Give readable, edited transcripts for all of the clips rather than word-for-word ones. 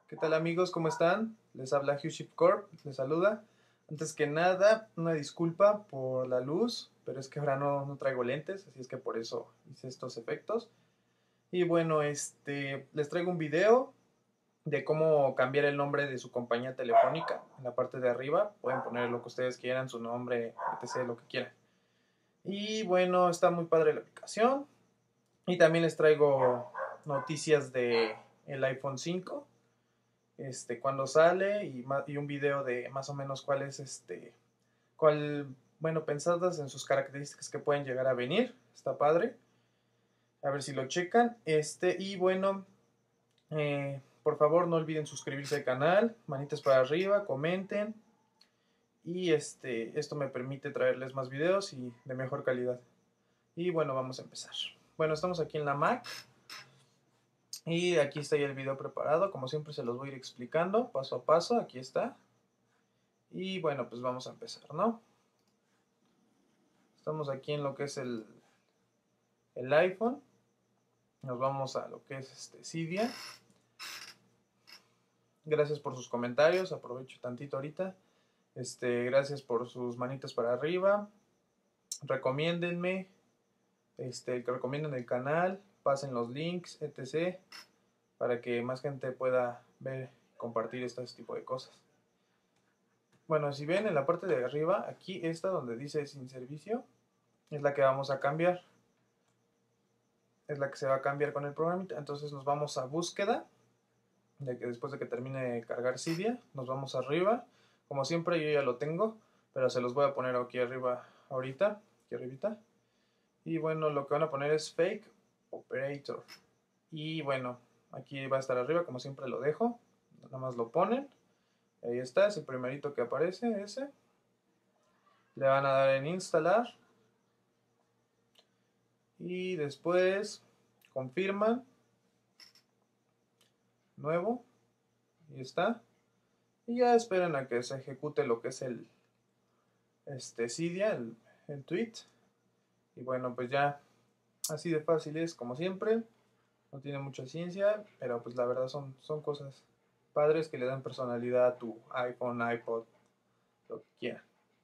¿Qué tal amigos? ¿Cómo están? Les habla HughShip Corp, les saluda. Antes que nada, una disculpa por la luz, pero es que ahora no traigo lentes, así es que por eso hice estos efectos. Y bueno, les traigo un video de cómo cambiar el nombre de su compañía telefónica. En la parte de arriba pueden poner lo que ustedes quieran, su nombre, etc., lo que quieran. Y bueno, está muy padre la aplicación. Y también les traigo noticias de el iPhone 5 cuando sale y un video de más o menos cuál es bueno, pensadas en sus características que pueden llegar a venir. Está padre. A ver si lo checan. Y bueno, por favor no olviden suscribirse al canal, manitas para arriba, comenten. Y esto me permite traerles más videos y de mejor calidad. Y bueno, vamos a empezar. Bueno, estamos aquí en la Mac. Y aquí está ya el video preparado. Como siempre se los voy a ir explicando paso a paso. Aquí está. Y bueno, pues vamos a empezar, ¿no? Estamos aquí en lo que es el iPhone. Nos vamos a lo que es Cydia. Gracias por sus comentarios. Aprovecho tantito ahorita. Gracias por sus manitas para arriba. Recomiéndenme. Que recomienden el canal. Pasen los links, etc. Para que más gente pueda ver y compartir este tipo de cosas. Bueno, si ven en la parte de arriba, aquí esta donde dice sin servicio, es la que vamos a cambiar. Es la que se va a cambiar con el programita. Entonces nos vamos a búsqueda. De que después de que termine de cargar Cydia, nos vamos arriba. Como siempre yo ya lo tengo, pero se los voy a poner aquí arriba ahorita. Aquí arribita. Y bueno, lo que van a poner es Fake Operator. Y bueno, aquí va a estar arriba, como siempre lo dejo. Nada más lo ponen. Ahí está, es el primerito que aparece, ese. Le van a dar en instalar. Y después confirman. Nuevo. Y está. Y ya esperan a que se ejecute lo que es el Cydia, el tweet. Y bueno, pues ya así de fácil es como siempre. No tiene mucha ciencia, pero pues la verdad son cosas padres que le dan personalidad a tu iPhone, iPod, lo que quieran.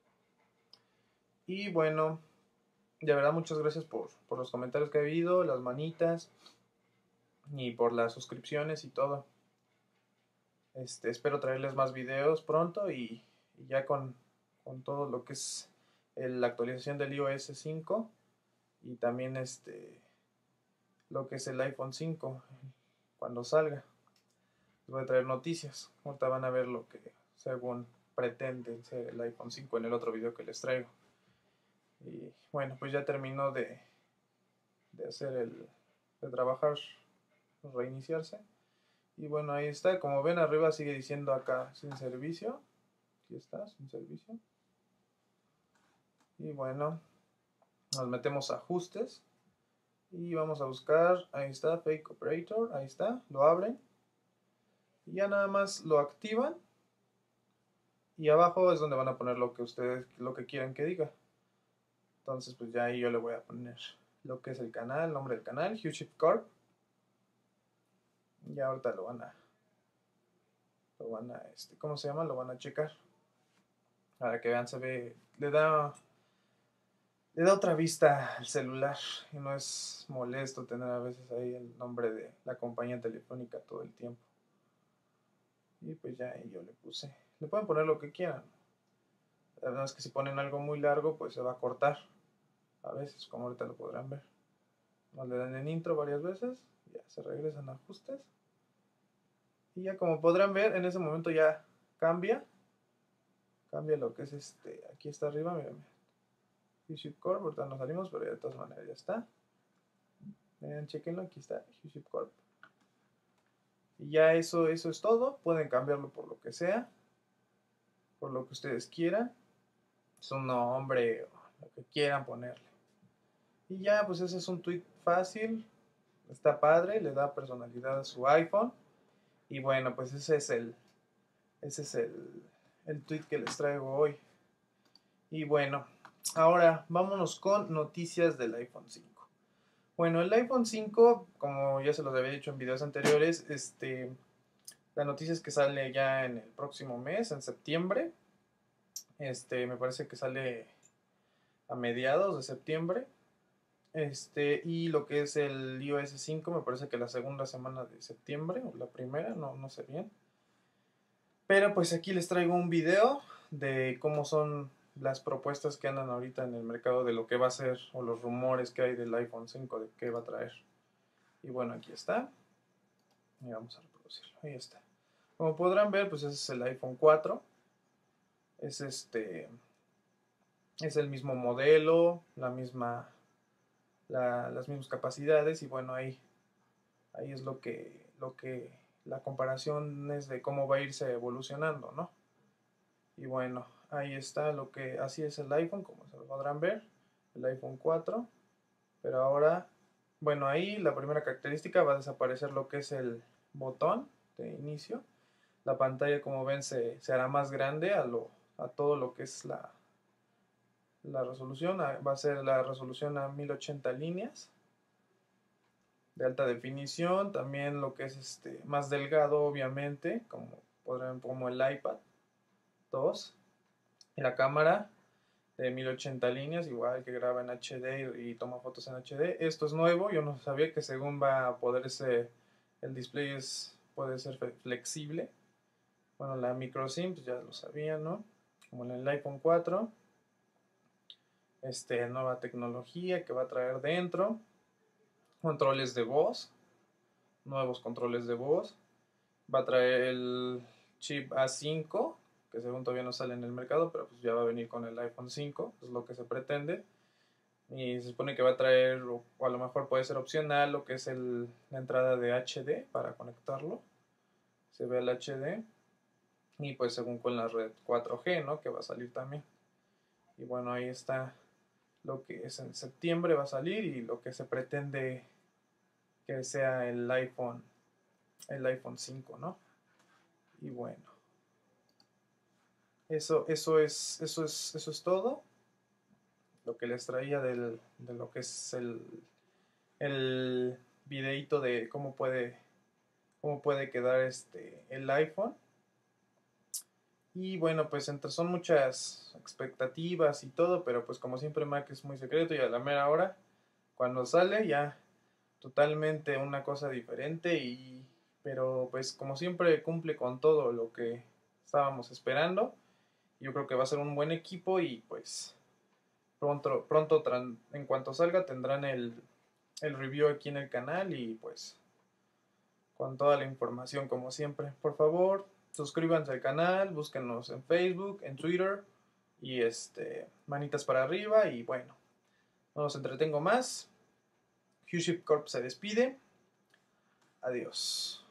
Y bueno, de verdad muchas gracias por los comentarios que ha habido, las manitas y por las suscripciones y todo. Espero traerles más videos pronto y ya con todo lo que es la actualización del iOS 5 y también lo que es el iPhone 5 cuando salga. Les voy a traer noticias. Ahorita van a ver lo que según pretende ser el iPhone 5 en el otro video que les traigo. Y bueno, pues ya terminó de hacer de trabajar, reiniciarse. Y bueno, ahí está. Como ven arriba sigue diciendo acá sin servicio. Aquí está, sin servicio. Y bueno, nos metemos a ajustes. Y vamos a buscar, ahí está, Fake Operator, ahí está, lo abren. Y ya nada más lo activan. Y abajo es donde van a poner lo que ustedes, lo que quieran que diga. Entonces pues ya ahí yo le voy a poner lo que es el canal, el nombre del canal, HughShip Corp. Y ahorita lo van a, ¿cómo se llama? Lo van a checar. Para que vean, se ve, le da otra vista al celular y no es molesto tener a veces ahí el nombre de la compañía telefónica todo el tiempo. Y pues ya ahí yo le puse. Le pueden poner lo que quieran. La verdad es que si ponen algo muy largo, pues se va a cortar. A veces, como ahorita lo podrán ver. Nos le dan en intro varias veces. Ya se regresan a ajustes. Y ya como podrán ver, en ese momento ya cambia. Cambia lo que es aquí está arriba, miren. HughShip Corp, ahorita nos salimos, pero ya de todas maneras ya está. Miren, chequenlo, aquí está HughShip Corp. Y ya eso es todo. Pueden cambiarlo por lo que sea. Por lo que ustedes quieran. Su nombre, lo que quieran ponerle. Y ya, pues ese es un tweet fácil. Está padre, le da personalidad a su iPhone. Y bueno, pues ese es el tweet que les traigo hoy. Y bueno, ahora vámonos con noticias del iPhone 5. Bueno, el iPhone 5, como ya se los había dicho en videos anteriores, La noticia es que sale ya en el próximo mes, en septiembre. Me parece que sale a mediados de septiembre. Y lo que es el iOS 5 me parece que la segunda semana de septiembre, o la primera, no sé bien. Pero pues aquí les traigo un video de cómo son las propuestas que andan ahorita en el mercado de lo que va a ser, o los rumores que hay del iPhone 5 de qué va a traer. Y bueno, aquí está. Y vamos a reproducirlo. Ahí está. Como podrán ver, pues ese es el iPhone 4. Es es el mismo modelo, las mismas capacidades, y bueno, ahí es lo que la comparación es de cómo va a irse evolucionando, ¿no? Y bueno, ahí está así es el iPhone, como se lo podrán ver, el iPhone 4. Pero ahora, bueno, ahí la primera característica va a desaparecer lo que es el botón de inicio. La pantalla, como ven, se hará más grande a todo lo que es la resolución. Va a ser la resolución a 1080 líneas de alta definición. También lo que es más delgado, obviamente, como el iPad 2. Y la cámara de 1080 líneas, igual que graba en HD y toma fotos en HD. Esto es nuevo, yo no sabía que según va a poderse, el display puede ser flexible. Bueno, la micro SIM, pues ya lo sabía, ¿no? Como en el iPhone 4. Nueva tecnología que va a traer dentro. Controles de voz, nuevos controles de voz. Va a traer el chip A5, que según todavía no sale en el mercado, pero pues ya va a venir con el iPhone 5, es lo que se pretende. Y se supone que va a traer, o a lo mejor puede ser opcional, lo que es la entrada de HD para conectarlo. Se ve el HD. Y pues según con la red 4G, ¿no? Que va a salir también. Y bueno, ahí está lo que es en septiembre va a salir, y lo que se pretende que sea el iPhone 5, ¿no? Y bueno, eso es todo. Lo que les traía de lo que es el videíto de cómo puede quedar el iPhone. Y bueno, pues son muchas expectativas y todo, pero pues como siempre Mac es muy secreto, y a la mera hora, cuando sale, ya totalmente una cosa diferente. Pero pues como siempre cumple con todo lo que estábamos esperando. Yo creo que va a ser un buen equipo, y pues pronto en cuanto salga tendrán el review aquí en el canal, y pues con toda la información como siempre. Por favor, suscríbanse al canal, búsquenos en Facebook, en Twitter, y manitas para arriba. Y bueno, no los entretengo más. Huship Corp se despide. Adiós.